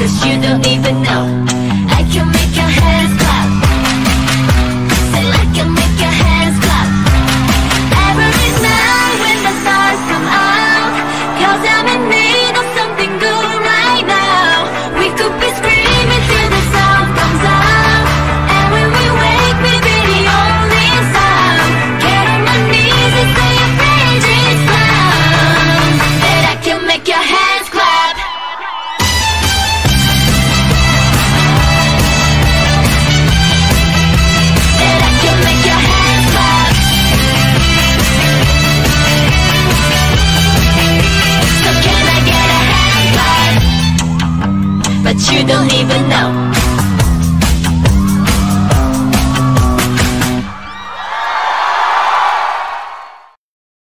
'cause you don't even know. I can make your hands clap. Say I can make your hands clap. Every night when the stars come out, 'cause I'm in need of something good right now. We could be screaming till the sound comes out, and when we wake we be the only sound. Get on my knees and say a praise loud, that I can make your hands clap. That I can make your hands clap. So can I get a hand clap? But you don't even know.